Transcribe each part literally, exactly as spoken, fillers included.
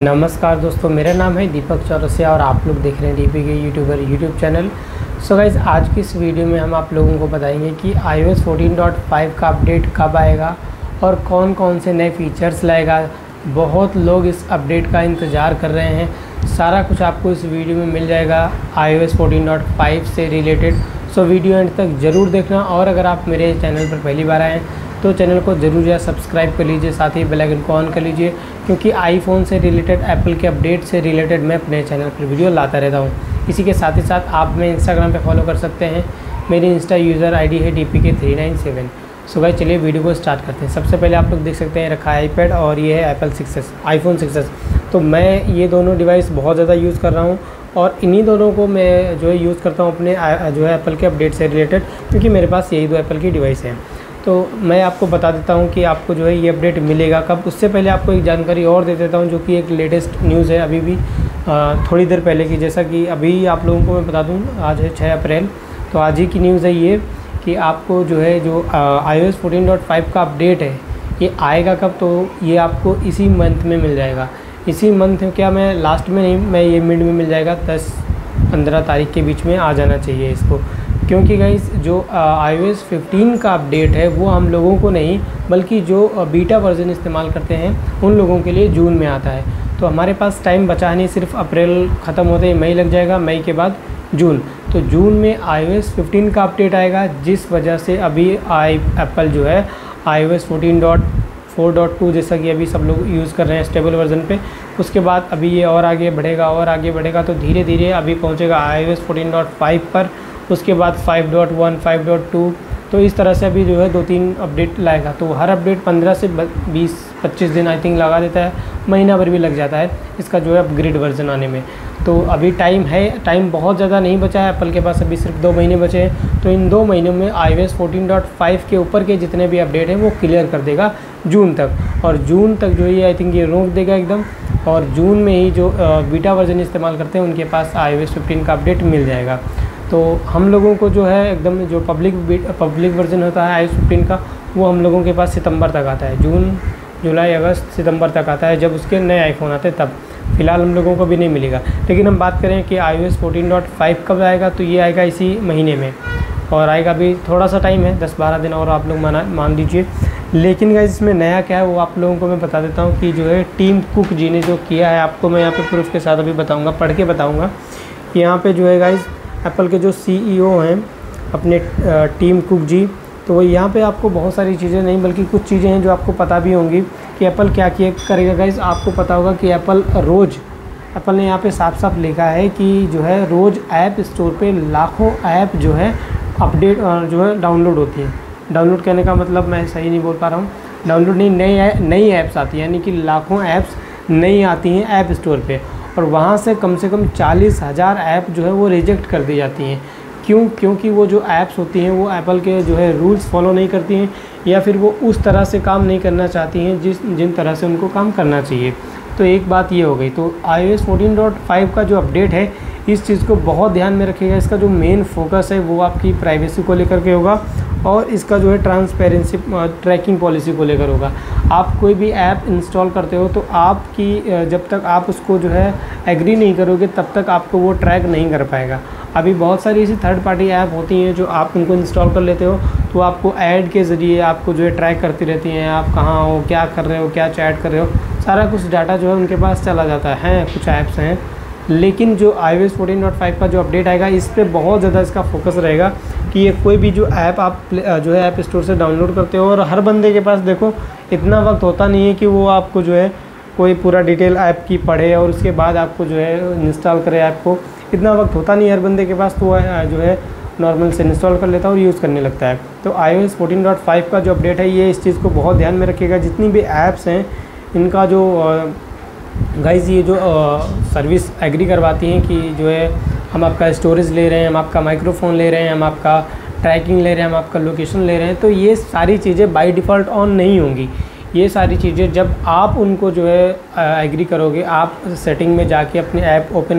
नमस्कार दोस्तों, मेरा नाम है दीपक चौरसिया और आप लोग देख रहे हैं डीपी के YouTuber YouTube channel. So guys, आज की इस वीडियो में हम आप लोगों को बताएंगे कि आईओएस फोर्टीन पॉइंट फाइव का अपडेट कब आएगा और कौन कौन से नए फीचर्स लाएगा। बहुत लोग इस अपडेट का इंतज़ार कर रहे हैं। सारा कुछ आपको इस वीडियो में मिल जाएगा आईओएस फोर्टीन पॉइंट फाइव से रिलेटेड। सो वीडियो एंड तक ज़रूर देखना, और अगर आप मेरे चैनल पर पहली बार आएँ तो चैनल को ज़रूर जो है सब्सक्राइब कर लीजिए, साथ ही बेल आइकन को ऑन कर लीजिए, क्योंकि आईफोन से रिलेटेड, एप्पल के अपडेट से रिलेटेड मैं अपने चैनल पर वीडियो लाता रहता हूँ। इसी के साथ ही साथ आप मैं इंस्टाग्राम पे फॉलो कर सकते हैं। मेरी इंस्टा यूज़र आईडी है D P K three nine seven. So guys, चलिए वीडियो को स्टार्ट करते हैं। सबसे पहले आप लोग देख सकते हैं रखा है आईपैड और ये है Apple six S, iPhone six S. तो मैं ये दोनों डिवाइस बहुत ज़्यादा यूज़ कर रहा हूँ और इन्हीं दोनों को मैं जो है यूज़ करता हूँ अपने जो है एप्पल के अपडेट से रिलेटेड, क्योंकि मेरे पास यही दो एप्पल की डिवाइस हैं। तो मैं आपको बता देता हूं कि आपको जो है ये अपडेट मिलेगा कब। उससे पहले आपको एक जानकारी और दे देता हूं, जो कि एक लेटेस्ट न्यूज़ है अभी भी थोड़ी देर पहले की। जैसा कि अभी आप लोगों को मैं बता दूं, आज है छः अप्रैल, तो आज ही की न्यूज़ है ये कि आपको जो है जो आईओएस फोर्टीन पॉइंट फाइव का अपडेट है ये आएगा कब। तो ये आपको इसी मंथ में मिल जाएगा। इसी मंथ, क्या मैं लास्ट में नहीं, मैं ये मिड में मिल जाएगा। दस पंद्रह तारीख के बीच में आ जाना चाहिए इसको, क्योंकि गाइस जो आईओएस फिफ्टीन का अपडेट है वो हम लोगों को नहीं, बल्कि जो बीटा वर्जन इस्तेमाल करते हैं उन लोगों के लिए जून में आता है। तो हमारे पास टाइम बचा नहीं, सिर्फ अप्रैल ख़त्म होते ही मई लग जाएगा, मई के बाद जून। तो जून में आईओएस फिफ्टीन का अपडेट आएगा, जिस वजह से अभी आई एप्पल जो है iOS fourteen point four point two जैसा कि अभी सब लोग यूज़ कर रहे हैं स्टेबल वर्जन पे, उसके बाद अभी ये और आगे बढ़ेगा और आगे बढ़ेगा। तो धीरे धीरे अभी पहुँचेगा आईओएस फोर्टीन पॉइंट फाइव पर, उसके बाद five point one, five point two. तो इस तरह से अभी जो है दो तीन अपडेट लाएगा। तो हर अपडेट पंद्रह से बीस पच्चीस दिन आई थिंक लगा देता है, महीना भर भी लग जाता है इसका जो है अपग्रेड वर्जन आने में। तो अभी टाइम है, टाइम बहुत ज़्यादा नहीं बचा है एप्पल के पास, अभी सिर्फ दो महीने बचे हैं। तो इन दो महीनों में आईओएस फोर्टीन पॉइंट फाइव के ऊपर के जितने भी अपडेट हैं वो क्लियर कर देगा जून तक। और जून तक जो है आई थिंक ये रोक देगा एकदम, और जून में ही जो बीटा वर्जन इस्तेमाल करते हैं उनके पास आईओएस फिफ्टीन का अपडेट मिल जाएगा। तो हम लोगों को जो है एकदम जो पब्लिक पब्लिक वर्जन होता है आईओएस फिफ्टीन का, वो हम लोगों के पास सितंबर तक आता है। जून, जुलाई, अगस्त, सितंबर तक आता है, जब उसके नए आईफोन आते हैं तब। फिलहाल हम लोगों को भी नहीं मिलेगा। लेकिन हम बात करें कि आईओएस फोर्टीन पॉइंट फाइव कब आएगा, तो ये आएगा इसी महीने में, और आएगा भी थोड़ा सा टाइम है, दस बारह दिन और आप लोग माना मान लीजिए। लेकिन गाइस, इसमें नया क्या है वो आप लोगों को मैं बता देता हूँ कि जो है टीम कुक जी ने जो किया है, आपको मैं यहाँ पे प्रूफ के साथ अभी बताऊँगा, पढ़ के बताऊँगा। यहाँ पे जो है गाइस एप्पल के जो सीईओ हैं अपने टीम कुक जी, तो वो यहाँ पे आपको बहुत सारी चीज़ें नहीं बल्कि कुछ चीज़ें हैं जो आपको पता भी होंगी कि एप्पल क्या किया करेगा। गाइस, आपको पता होगा कि एप्पल रोज़, एप्पल ने यहाँ पे साफ साफ लिखा है कि जो है रोज़ ऐप स्टोर पे लाखों ऐप जो है अपडेट जो है डाउनलोड होती है। डाउनलोड करने का मतलब मैं सही नहीं बोल पा रहा हूँ, डाउनलोड नहीं, नई नई ऐप्स आती हैं, यानी कि लाखों ऐप्स नई आती हैं ऐप स्टोर पे, और वहाँ से कम से कम चालीस हज़ार ऐप जो है वो रिजेक्ट कर दी जाती हैं। क्यों? क्योंकि वो जो ऐप्स होती हैं वो एप्पल के जो है रूल्स फॉलो नहीं करती हैं, या फिर वो उस तरह से काम नहीं करना चाहती हैं जिस जिन तरह से उनको काम करना चाहिए। तो एक बात ये हो गई। तो आईओएस फोर्टीन पॉइंट फाइव का जो अपडेट है इस चीज़ को बहुत ध्यान में रखिएगा। इसका जो मेन फोकस है वो आपकी प्राइवेसी को लेकर के होगा, और इसका जो है ट्रांसपेरेंसी ट्रैकिंग पॉलिसी को लेकर होगा। आप कोई भी ऐप इंस्टॉल करते हो तो आपकी जब तक आप उसको जो है एग्री नहीं करोगे तब तक आपको वो ट्रैक नहीं कर पाएगा। अभी बहुत सारी ऐसी थर्ड पार्टी ऐप होती हैं जो आप उनको इंस्टॉल कर लेते हो तो आपको ऐड के ज़रिए आपको जो है ट्रैक करती रहती हैं, आप कहाँ हो, क्या कर रहे हो, क्या चैट कर रहे हो, सारा कुछ डाटा जो है उनके पास चला जाता है। हैं कुछ ऐप्स हैं, लेकिन जो आईओएस फोर्टीन पॉइंट फाइव का जो अपडेट आएगा इस पर बहुत ज़्यादा इसका फोकस रहेगा कि ये कोई भी जो ऐप आप जो है ऐप स्टोर से डाउनलोड करते हो, और हर बंदे के पास देखो इतना वक्त होता नहीं है कि वो आपको जो है कोई पूरा डिटेल ऐप की पढ़े और उसके बाद आपको जो है इंस्टॉल करे ऐप को, इतना वक्त होता नहीं है हर बंदे के पास। तो जो है नॉर्मल से इंस्टॉल कर लेता है और यूज़ करने लगता है। तो आईओएस फोर्टीन पॉइंट फाइव का जो अपडेट है ये इस चीज़ को बहुत ध्यान में रखिएगा। जितनी भी ऐप्स हैं इनका जो गाइस ये जो सर्विस एग्री करवाती हैं कि जो है हम आपका स्टोरेज ले रहे हैं, हम आपका माइक्रोफोन ले रहे हैं, हम आपका ट्रैकिंग ले रहे हैं, हम आपका लोकेशन ले रहे हैं, तो ये सारी चीज़ें बाय डिफ़ॉल्ट ऑन नहीं होंगी। ये सारी चीज़ें जब आप उनको जो है एग्री करोगे, आप सेटिंग में जाके अपने ऐप ओपन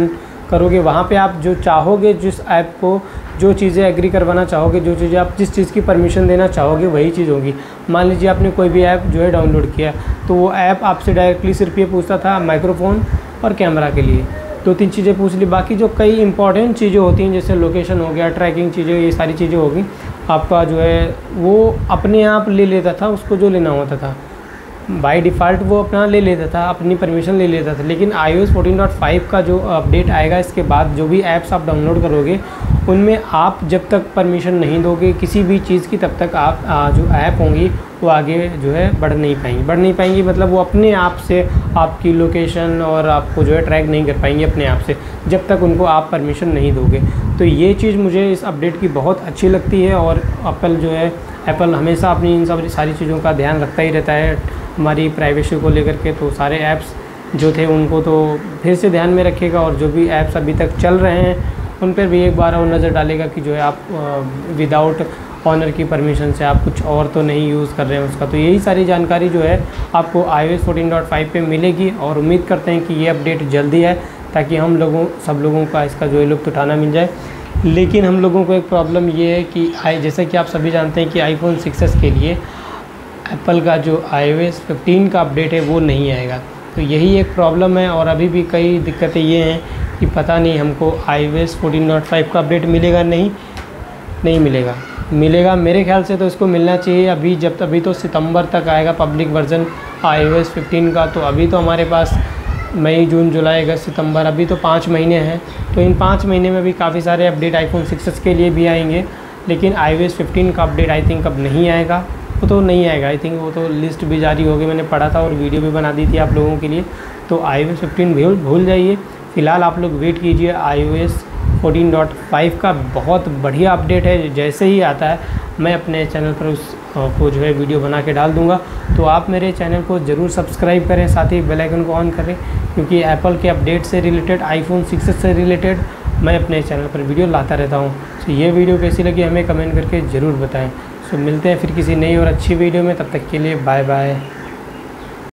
करोगे वहाँ पे आप जो चाहोगे, जिस ऐप को जो चीज़ें एग्री करवाना चाहोगे, जो चीज़ें आप जिस चीज़ की परमिशन देना चाहोगे वही चीज़ होगी। मान लीजिए आपने कोई भी ऐप जो है डाउनलोड किया, तो वो ऐप आपसे डायरेक्टली सिर्फ ये पूछता था माइक्रोफ़ोन और कैमरा के लिए, दो तीन चीज़ें पूछ ली। बाकी जो कई इंपॉर्टेंट चीज़ें होती हैं जैसे लोकेशन हो गया, ट्रैकिंग चीज़ें, ये सारी चीज़ें होगी, आपका जो है वो अपने आप ले लेता था, उसको जो लेना होता था बाय डिफ़ॉल्ट वो अपना ले लेता था, अपनी परमिशन ले लेता था। लेकिन iOS फोर्टीन पॉइंट फाइव का जो अपडेट आएगा इसके बाद जो भी ऐप्स आप डाउनलोड करोगे उनमें आप जब तक परमिशन नहीं दोगे किसी भी चीज़ की, तब तक आप आ, जो ऐप होंगी वो आगे जो है बढ़ नहीं पाएंगी बढ़ नहीं पाएंगी मतलब वो अपने आप से आपकी लोकेशन और आपको जो है ट्रैक नहीं कर पाएंगी अपने आप से, जब तक उनको आप परमिशन नहीं दोगे। तो ये चीज़ मुझे इस अपडेट की बहुत अच्छी लगती है और एप्पल जो है एप्पल हमेशा अपनी इन सब सारी चीज़ों का ध्यान रखता ही रहता है हमारी प्राइवेसी को लेकर के। तो सारे ऐप्स जो थे उनको तो फिर से ध्यान में रखेगा और जो भी ऐप्स अभी तक चल रहे हैं उन पर भी एक बार और नज़र डालेगा कि जो है आप विदाउट ऑनर की परमिशन से आप कुछ और तो नहीं यूज़ कर रहे हैं उसका। तो यही सारी जानकारी जो है आपको iOS फोर्टीन पॉइंट फाइव पे मिलेगी और उम्मीद करते हैं कि ये अपडेट जल्दी है ताकि हम लोगों सब लोगों का इसका जो है लुत्फ़ उठाना मिल जाए। लेकिन हम लोगों को एक प्रॉब्लम ये है कि आई जैसे कि आप सभी जानते हैं कि आईफोन सिक्स एस के लिए एप्पल का जो iOS फिफ्टीन का अपडेट है वो नहीं आएगा। तो यही एक प्रॉब्लम है और अभी भी कई दिक्कतें ये हैं कि पता नहीं हमको iOS फोर्टीन पॉइंट फाइव का अपडेट मिलेगा नहीं नहीं मिलेगा मिलेगा मेरे ख्याल से तो इसको मिलना चाहिए अभी, जब अभी तो सितंबर तक आएगा पब्लिक वर्जन iOS फिफ्टीन का। तो अभी तो हमारे पास मई, जून, जुलाई, अगस्त, सितंबर, अभी तो पाँच महीने हैं। तो इन पाँच महीने में भी काफ़ी सारे अपडेट आईफोन सिक्स एस के लिए भी आएंगे, लेकिन iOS फिफ्टीन का अपडेट आई थिंक अब नहीं आएगा। वो तो नहीं आएगा आई थिंक, वो तो लिस्ट भी जारी हो गई, मैंने पढ़ा था और वीडियो भी बना दी थी आप लोगों के लिए। तो iOS फिफ्टीन भूल भूल जाइए, फ़िलहाल आप लोग वेट कीजिए iOS फोर्टीन पॉइंट फाइव का। बहुत बढ़िया अपडेट है, जैसे ही आता है मैं अपने चैनल पर उस को जो है वीडियो बना के डाल दूंगा। तो आप मेरे चैनल को ज़रूर सब्सक्राइब करें, साथ ही बेल आइकन को ऑन करें, क्योंकि एप्पल के अपडेट से रिलेटेड, आईफोन सिक्स एस से रिलेटेड मैं अपने चैनल पर वीडियो लाता रहता हूँ। तो ये वीडियो कैसी लगी हमें कमेंट करके ज़रूर बताएँ। सो मिलते हैं फिर किसी नई और अच्छी वीडियो में, तब तक के लिए बाय बाय।